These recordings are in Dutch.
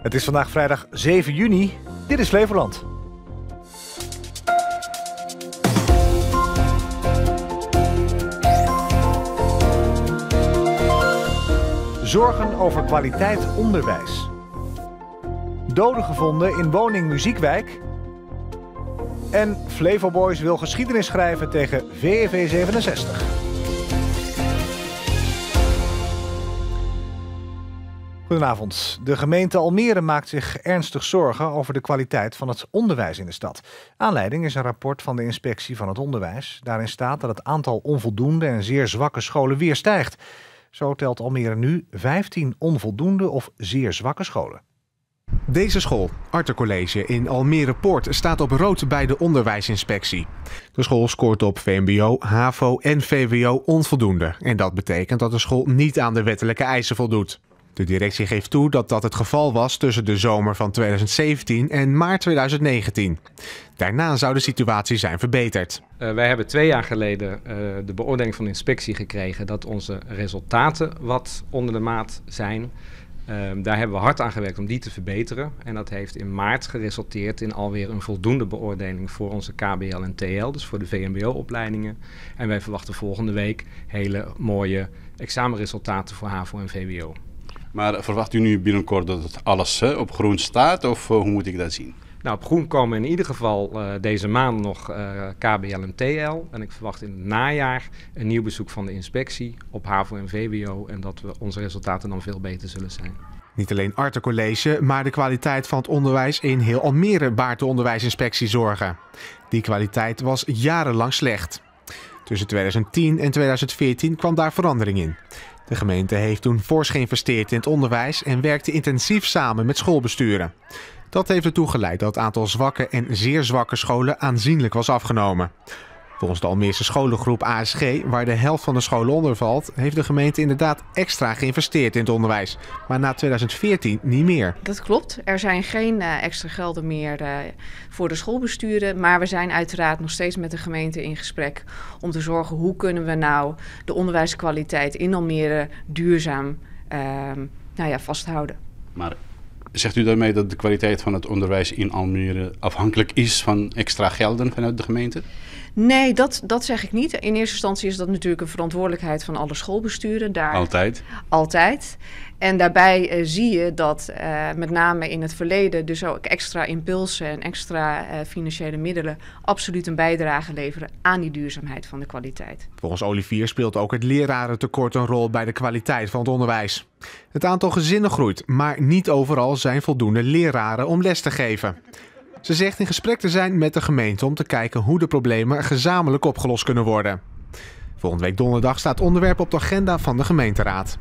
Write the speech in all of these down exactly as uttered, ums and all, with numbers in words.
Het is vandaag vrijdag zeven juni. Dit is Flevoland. Zorgen over kwaliteit onderwijs. Doden gevonden in woning Muziekwijk. En Flevo Boys wil geschiedenis schrijven tegen V V V zevenenzestig. Goedenavond. De gemeente Almere maakt zich ernstig zorgen over de kwaliteit van het onderwijs in de stad. Aanleiding is een rapport van de Inspectie van het Onderwijs. Daarin staat dat het aantal onvoldoende en zeer zwakke scholen weer stijgt. Zo telt Almere nu vijftien onvoldoende of zeer zwakke scholen. Deze school, Arte College in Almere Poort, staat op rood bij de onderwijsinspectie. De school scoort op V M B O, HAVO en V W O onvoldoende. En dat betekent dat de school niet aan de wettelijke eisen voldoet. De directie geeft toe dat dat het geval was tussen de zomer van tweeduizend zeventien en maart tweeduizend negentien. Daarna zou de situatie zijn verbeterd. Uh, wij hebben twee jaar geleden uh, de beoordeling van de inspectie gekregen dat onze resultaten wat onder de maat zijn. Uh, daar hebben we hard aan gewerkt om die te verbeteren. En dat heeft in maart geresulteerd in alweer een voldoende beoordeling voor onze K B L en T L, dus voor de V M B O-opleidingen. En wij verwachten volgende week hele mooie examenresultaten voor HAVO en V W O. Maar verwacht u nu binnenkort dat het alles hè, op groen staat of uh, hoe moet ik dat zien? Nou, op groen komen in ieder geval uh, deze maand nog uh, K B L en T L. En ik verwacht in het najaar een nieuw bezoek van de inspectie op HAVO en V W O. En dat we onze resultaten dan veel beter zullen zijn. Niet alleen Arte College, maar de kwaliteit van het onderwijs in heel Almere baart de onderwijsinspectie zorgen. Die kwaliteit was jarenlang slecht. Tussen tweeduizend tien en tweeduizend veertien kwam daar verandering in. De gemeente heeft toen fors geïnvesteerd in het onderwijs en werkte intensief samen met schoolbesturen. Dat heeft ertoe geleid dat het aantal zwakke en zeer zwakke scholen aanzienlijk was afgenomen. Volgens de Almeerse scholengroep A S G, waar de helft van de scholen onder valt, heeft de gemeente inderdaad extra geïnvesteerd in het onderwijs. Maar na tweeduizend veertien niet meer. Dat klopt. Er zijn geen uh, extra gelden meer uh, voor de schoolbesturen. Maar we zijn uiteraard nog steeds met de gemeente in gesprek om te zorgen hoe kunnen we nou de onderwijskwaliteit in Almere duurzaam uh, nou ja, vasthouden. Maar zegt u daarmee dat de kwaliteit van het onderwijs in Almere afhankelijk is van extra gelden vanuit de gemeente? Nee, dat, dat zeg ik niet. In eerste instantie is dat natuurlijk een verantwoordelijkheid van alle schoolbesturen. Daar, Altijd? Altijd. En daarbij uh, zie je dat uh, met name in het verleden dus ook extra impulsen en extra uh, financiële middelen absoluut een bijdrage leveren aan die duurzaamheid van de kwaliteit. Volgens Olivier speelt ook het lerarentekort een rol bij de kwaliteit van het onderwijs. Het aantal gezinnen groeit, maar niet overal zijn voldoende leraren om les te geven. Ze zegt in gesprek te zijn met de gemeente om te kijken hoe de problemen gezamenlijk opgelost kunnen worden. Volgende week donderdag staat het onderwerp op de agenda van de gemeenteraad.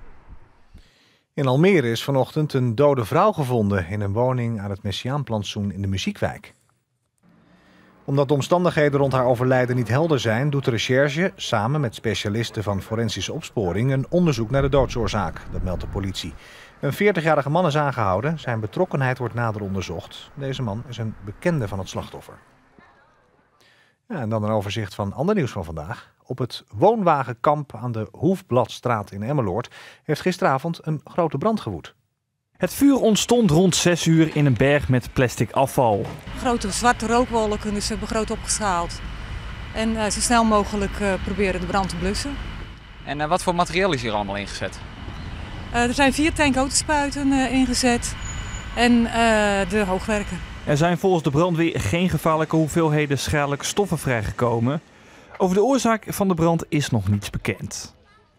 In Almere is vanochtend een dode vrouw gevonden in een woning aan het Messiaanplantsoen in de Muziekwijk. Omdat de omstandigheden rond haar overlijden niet helder zijn, doet de recherche samen met specialisten van forensische opsporing een onderzoek naar de doodsoorzaak. Dat meldt de politie. Een veertigjarige man is aangehouden. Zijn betrokkenheid wordt nader onderzocht. Deze man is een bekende van het slachtoffer. Ja, en dan een overzicht van ander nieuws van vandaag. Op het woonwagenkamp aan de Hoefbladstraat in Emmeloord heeft gisteravond een grote brand gewoed. Het vuur ontstond rond zes uur in een berg met plastic afval. Grote zwarte rookwolken, dus ze hebben groot opgeschaald. En uh, zo snel mogelijk uh, proberen de brand te blussen. En uh, wat voor materiaal is hier allemaal ingezet? Uh, er zijn vier tankautosppuiten uh, ingezet en uh, de hoogwerker. Er zijn volgens de brandweer geen gevaarlijke hoeveelheden schadelijke stoffen vrijgekomen. Over de oorzaak van de brand is nog niets bekend.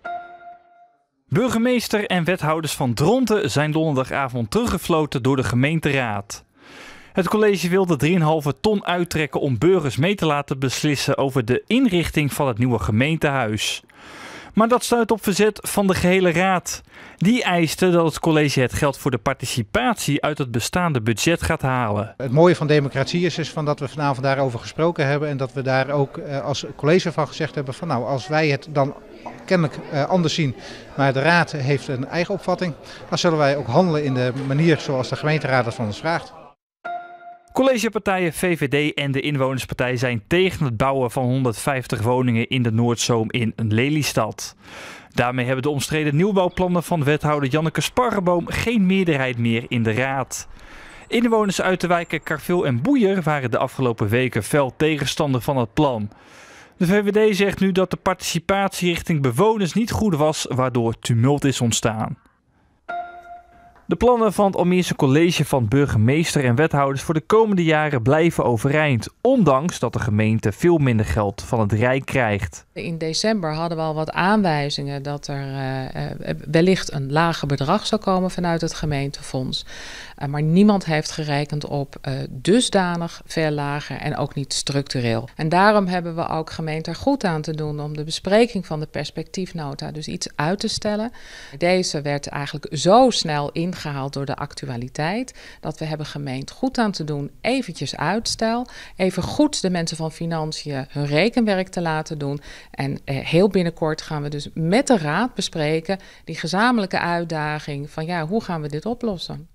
Burgemeester en wethouders van Dronten zijn donderdagavond teruggefloten door de gemeenteraad. Het college wilde drie komma vijf ton uittrekken om burgers mee te laten beslissen over de inrichting van het nieuwe gemeentehuis. Maar dat stuit op verzet van de gehele raad. Die eiste dat het college het geld voor de participatie uit het bestaande budget gaat halen. Het mooie van democratie is, is van dat we vanavond daarover gesproken hebben en dat we daar ook als college van gezegd hebben van nou, als wij het dan kennelijk anders zien, maar de raad heeft een eigen opvatting, dan zullen wij ook handelen in de manier zoals de gemeenteraad het van ons vraagt. Collegepartijen V V D en de Inwonerspartij zijn tegen het bouwen van honderdvijftig woningen in de Noordzoom in Lelystad. Daarmee hebben de omstreden nieuwbouwplannen van wethouder Janneke Sparreboom geen meerderheid meer in de raad. Inwoners uit de wijken Karveel en Boeijer waren de afgelopen weken fel tegenstander van het plan. De V V D zegt nu dat de participatie richting bewoners niet goed was, waardoor tumult is ontstaan. De plannen van het Almeerse College van burgemeester en wethouders voor de komende jaren blijven overeind, ondanks dat de gemeente veel minder geld van het Rijk krijgt. In december hadden we al wat aanwijzingen dat er uh, wellicht een lager bedrag zou komen vanuit het gemeentefonds. Uh, maar niemand heeft gerekend op uh, dusdanig veel lager en ook niet structureel. En daarom hebben we ook gemeente er goed aan te doen om de bespreking van de perspectiefnota dus iets uit te stellen. Deze werd eigenlijk zo snel ingehaald door de actualiteit dat we hebben gemeend goed aan te doen eventjes uitstel. Even goed de mensen van Financiën hun rekenwerk te laten doen. En eh, heel binnenkort gaan we dus met de raad bespreken die gezamenlijke uitdaging van ja, hoe gaan we dit oplossen?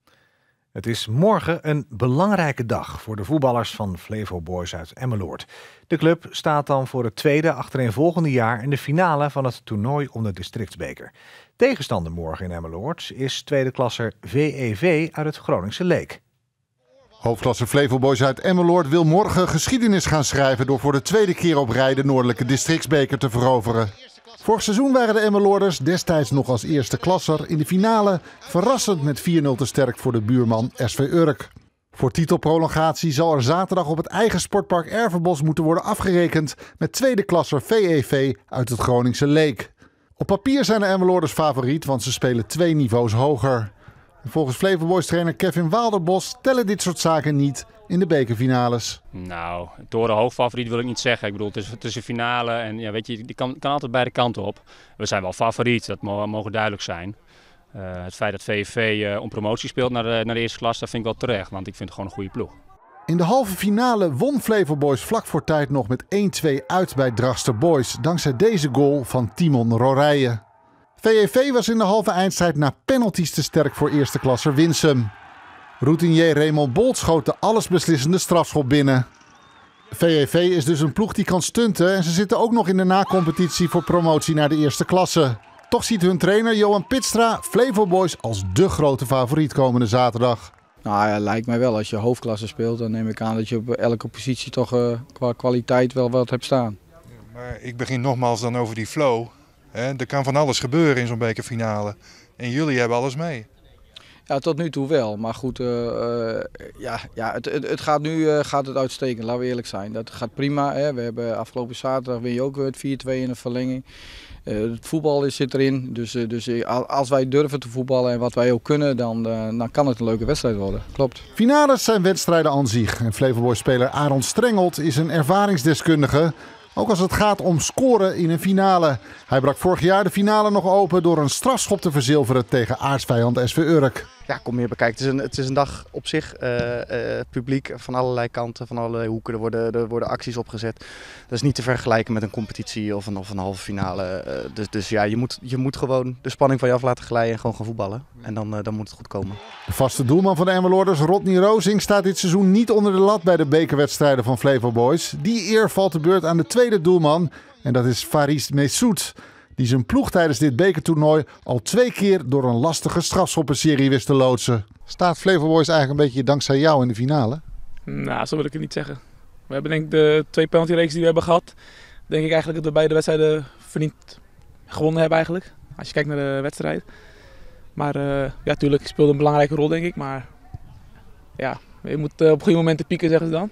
Het is morgen een belangrijke dag voor de voetballers van Flevo Boys uit Emmeloord. De club staat dan voor het tweede achtereenvolgende jaar in de finale van het toernooi om de districtsbeker. Tegenstander morgen in Emmeloord is tweede klasser V E V uit het Groningse Leek. Hoofdklasse Flevo Boys uit Emmeloord wil morgen geschiedenis gaan schrijven door voor de tweede keer op rij de Noordelijke Districtsbeker te veroveren. Vorig seizoen waren de Emmeloorders destijds nog als eerste klasser in de finale verrassend met vier nul te sterk voor de buurman S V Urk. Voor titelprolongatie zal er zaterdag op het eigen sportpark Ervenbos moeten worden afgerekend met tweede klasser V E V uit het Groningse Leek. Op papier zijn de Emmeloorders favoriet, want ze spelen twee niveaus hoger. Volgens Flevo Boys trainer Kevin Waalderbos tellen dit soort zaken niet in de bekerfinales. Nou, torenhoog favoriet wil ik niet zeggen. Ik bedoel, het is, het is een finale en ja, weet je, die kan, kan altijd beide kanten op. We zijn wel favoriet, dat mogen, mogen duidelijk zijn. Uh, het feit dat V E V uh, om promotie speelt naar de, naar de eerste klas, dat vind ik wel terecht, want ik vind het gewoon een goede ploeg. In de halve finale won Flevo Boys vlak voor tijd nog met één twee uit bij Drachtster Boys, dankzij deze goal van Timon Rorijen. V E V was in de halve eindstrijd na penalties te sterk voor eerste klasser Winsum. Routinier Raymond Bolt schoot de allesbeslissende strafschop binnen. V E V is dus een ploeg die kan stunten en ze zitten ook nog in de nacompetitie voor promotie naar de eerste klasse. Toch ziet hun trainer Johan Pitstra Flevo Boys als dé grote favoriet komende zaterdag. Nou ja, lijkt mij wel. Als je hoofdklasse speelt, dan neem ik aan dat je op elke positie toch uh, qua kwaliteit wel wat hebt staan. Ja, maar ik begin nogmaals dan over die flow. He, er kan van alles gebeuren in zo'n bekerfinale. En jullie hebben alles mee. Ja, tot nu toe wel. Maar goed, uh, uh, ja, ja, het, het, het gaat nu uh, gaat het uitstekend, laten we eerlijk zijn. Dat gaat prima. Hè. We hebben afgelopen zaterdag win je ook weer het vier twee in de verlenging. Uh, het voetbal is, zit erin. Dus, uh, dus uh, als wij durven te voetballen en wat wij ook kunnen, dan, uh, dan kan het een leuke wedstrijd worden. Klopt. Finales zijn wedstrijden aan zich. En Flevo Boys speler Aaron Strengelt is een ervaringsdeskundige. Ook als het gaat om scoren in een finale. Hij brak vorig jaar de finale nog open door een strafschop te verzilveren tegen aartsvijand S V Urk. Ja, kom hier bekijken. Het is een, het is een dag op zich. Uh, uh, publiek van allerlei kanten, van allerlei hoeken. Er worden, er worden acties opgezet. Dat is niet te vergelijken met een competitie of een, of een halve finale. Uh, dus, dus ja, je moet, je moet gewoon de spanning van je af laten glijden en gewoon gaan voetballen. En dan, uh, dan moet het goed komen. De vaste doelman van de Emmeloorders, Rodney Rozing, staat dit seizoen niet onder de lat bij de bekerwedstrijden van Flevo Boys. Die eer valt de beurt aan de tweede doelman. En dat is Faris Messoud, die zijn ploeg tijdens dit bekertoernooi al twee keer door een lastige strafschoppenserie wist te loodsen. Staat Flevo Boys eigenlijk een beetje dankzij jou in de finale? Nou, zo wil ik het niet zeggen. We hebben denk ik de twee penaltyreeks die we hebben gehad, denk ik eigenlijk dat we beide wedstrijden verdiend gewonnen hebben eigenlijk. Als je kijkt naar de wedstrijd. Maar uh, ja, tuurlijk, ik speelde een belangrijke rol denk ik. Maar ja, je moet uh, op goede momenten pieken, zeggen ze dan.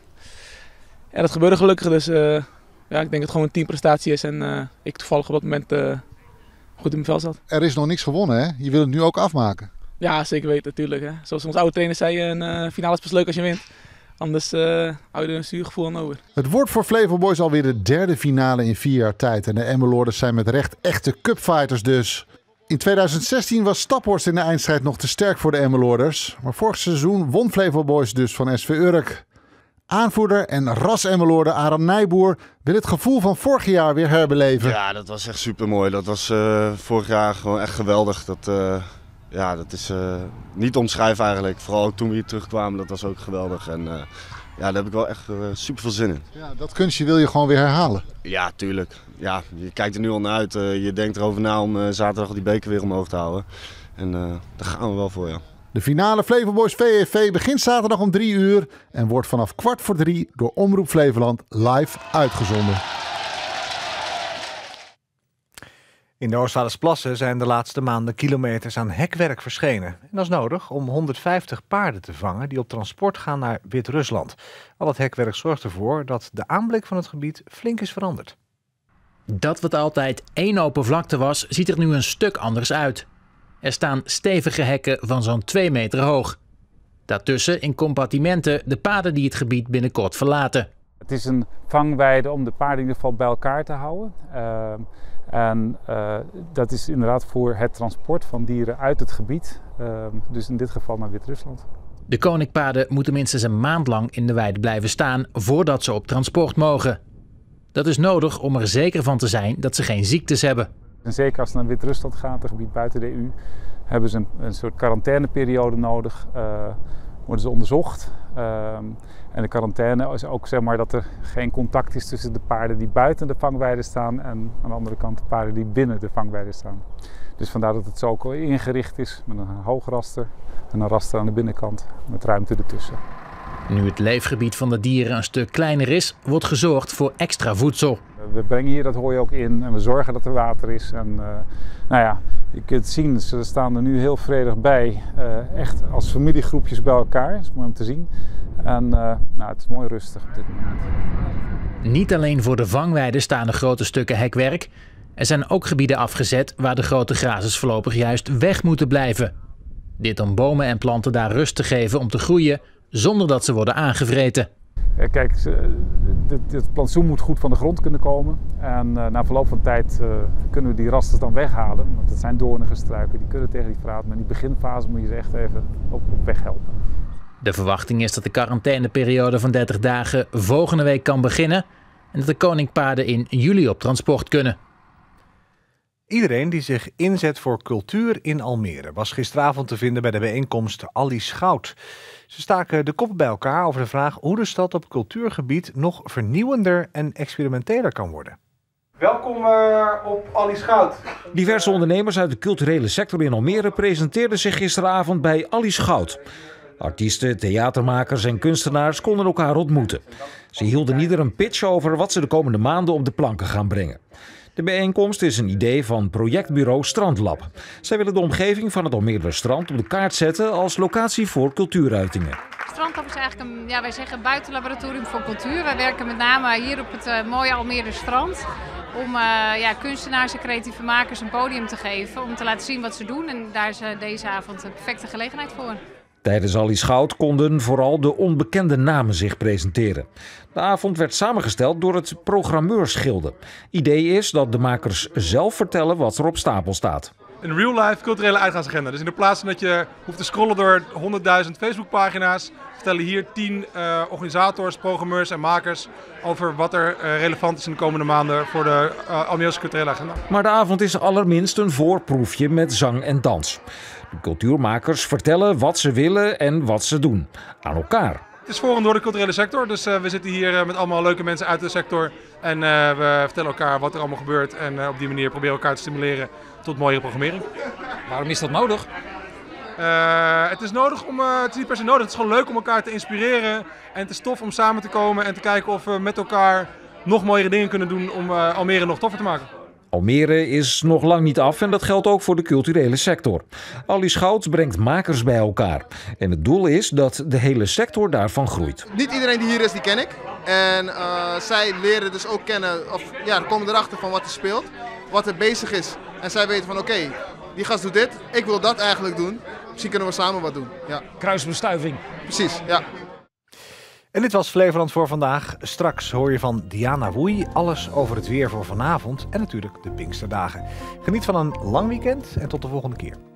En dat gebeurde gelukkig, dus uh, ja, ik denk dat het gewoon een teamprestatie is en uh, ik toevallig op dat moment uh, goed in mijn vel zat. Er is nog niks gewonnen, hè? Je wil het nu ook afmaken. Ja, zeker weten, natuurlijk. Hè. Zoals onze oude trainer zei, een uh, finale is pas leuk als je wint. Anders uh, hou je er een zuur gevoel aan over. Het wordt voor Flevo Boys alweer de derde finale in vier jaar tijd. En de Emmeloorders zijn met recht echte cupfighters dus. In tweeduizend zestien was Staphorst in de eindstrijd nog te sterk voor de Emmeloorders. Maar vorig seizoen won Flevo Boys dus van S V Urk. Aanvoerder en ras-Emmeloorder Aram Nijboer wil het gevoel van vorig jaar weer herbeleven. Ja, dat was echt super mooi. Dat was uh, vorig jaar gewoon echt geweldig. Dat, uh, Ja, dat is uh, niet te omschrijven eigenlijk. Vooral ook toen we hier terugkwamen, dat was ook geweldig. En uh, ja, daar heb ik wel echt uh, super veel zin in. Ja, dat kunstje wil je gewoon weer herhalen? Ja, tuurlijk. Ja, je kijkt er nu al naar uit. Uh, je denkt erover na om uh, zaterdag die beker weer omhoog te houden. En uh, daar gaan we wel voor, ja. De finale Flevo Boys V V V begint zaterdag om drie uur en wordt vanaf kwart voor drie door Omroep Flevoland live uitgezonden. In de Oostvaardersplassen zijn de laatste maanden kilometers aan hekwerk verschenen. En dat is nodig om honderdvijftig paarden te vangen die op transport gaan naar Wit-Rusland. Al het hekwerk zorgt ervoor dat de aanblik van het gebied flink is veranderd. Dat wat altijd één open vlakte was, ziet er nu een stuk anders uit. Er staan stevige hekken van zo'n twee meter hoog. Daartussen in compartimenten de paarden die het gebied binnenkort verlaten. Het is een vangweide om de paarden in ieder geval bij elkaar te houden. Uh, en uh, dat is inderdaad voor het transport van dieren uit het gebied. Uh, dus in dit geval naar Wit-Rusland. De koninkpaarden moeten minstens een maand lang in de weide blijven staan voordat ze op transport mogen. Dat is nodig om er zeker van te zijn dat ze geen ziektes hebben. En zeker als ze naar Wit-Rusland gaan, het gebied buiten de E U, hebben ze een, een soort quarantaineperiode nodig. Uh, worden ze onderzocht. Uh, en de quarantaine is ook zeg maar, dat er geen contact is tussen de paarden die buiten de vangweide staan en aan de andere kant de paarden die binnen de vangweide staan. Dus vandaar dat het zo ook ingericht is met een hoog raster en een raster aan de binnenkant met ruimte ertussen. Nu het leefgebied van de dieren een stuk kleiner is, wordt gezorgd voor extra voedsel. We brengen hier dat hooi ook in en we zorgen dat er water is. En, uh, nou ja, je kunt zien, ze staan er nu heel vredig bij. Uh, echt als familiegroepjes bij elkaar. Dat is mooi om te zien. En uh, nou, het is mooi rustig op dit moment. Niet alleen voor de vangweide staan er grote stukken hekwerk. Er zijn ook gebieden afgezet waar de grote grazers voorlopig juist weg moeten blijven. Dit om bomen en planten daar rust te geven om te groeien zonder dat ze worden aangevreten. Kijk, het plantsoen moet goed van de grond kunnen komen. En uh, na verloop van tijd uh, kunnen we die rasters dan weghalen. Want het zijn doornige struiken, die kunnen tegen die vraat. Maar in die beginfase moet je ze echt even op, op weg helpen. De verwachting is dat de quarantaineperiode van dertig dagen volgende week kan beginnen. En dat de koninkpaarden in juli op transport kunnen. Iedereen die zich inzet voor cultuur in Almere was gisteravond te vinden bij de bijeenkomst Ali Schout. Ze staken de koppen bij elkaar over de vraag hoe de stad op cultuurgebied nog vernieuwender en experimenteler kan worden. Welkom uh, op Ali Schout. Diverse ondernemers uit de culturele sector in Almere presenteerden zich gisteravond bij Ali Schout. Artiesten, theatermakers en kunstenaars konden elkaar ontmoeten. Ze hielden ieder een pitch over wat ze de komende maanden op de planken gaan brengen. De bijeenkomst is een idee van projectbureau Strandlab. Zij willen de omgeving van het Almere strand op de kaart zetten als locatie voor cultuuruitingen. Strandlab is eigenlijk een, ja, wij zeggen, buitenlaboratorium voor cultuur. Wij werken met name hier op het uh, mooie Almere strand om uh, ja, kunstenaars en creatieve makers een podium te geven, om te laten zien wat ze doen. En daar is uh, deze avond de perfecte gelegenheid voor. Tijdens Ali Schout konden vooral de onbekende namen zich presenteren. De avond werd samengesteld door het Programmeursgilde. Idee is dat de makers zelf vertellen wat er op stapel staat. Een real-life culturele uitgaansagenda. Dus in de plaats van dat je hoeft te scrollen door honderdduizend Facebookpagina's, vertellen hier tien uh, organisators, programmeurs en makers over wat er uh, relevant is in de komende maanden voor de uh, Almeerse culturele agenda. Maar de avond is allerminst een voorproefje met zang en dans. De cultuurmakers vertellen wat ze willen en wat ze doen. Aan elkaar. Het is voor en door de culturele sector. Dus uh, we zitten hier uh, met allemaal leuke mensen uit de sector. En uh, we vertellen elkaar wat er allemaal gebeurt. En uh, op die manier proberen we elkaar te stimuleren tot mooiere programmering. Waarom is dat nodig? Uh, het is nodig om, uh, het is niet per se nodig. Het is gewoon leuk om elkaar te inspireren. En het is tof om samen te komen en te kijken of we met elkaar nog mooiere dingen kunnen doen om uh, Almere nog toffer te maken. Almere is nog lang niet af en dat geldt ook voor de culturele sector. Ali Schout brengt makers bij elkaar. En het doel is dat de hele sector daarvan groeit. Niet iedereen die hier is, die ken ik. En uh, zij leren dus ook kennen, of ja, komen erachter van wat er speelt, wat er bezig is. En zij weten van oké, okay, die gast doet dit, ik wil dat eigenlijk doen. Misschien kunnen we samen wat doen. Ja. Kruisbestuiving. Precies, ja. En dit was Flevoland voor vandaag. Straks hoor je van Diana Woei alles over het weer voor vanavond en natuurlijk de Pinksterdagen. Geniet van een lang weekend en tot de volgende keer.